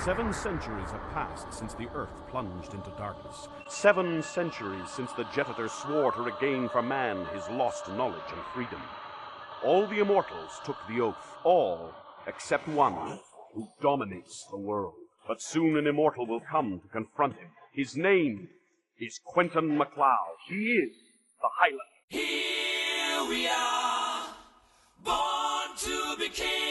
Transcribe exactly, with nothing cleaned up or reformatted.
Seven centuries have passed since the Earth plunged into darkness. Seven centuries since the Jetater swore to regain for man his lost knowledge and freedom. All the immortals took the oath, all except one who dominates the world. But soon an immortal will come to confront him. His name is Quentin MacLeod. He is the Highlander. Here we are, born to be kings.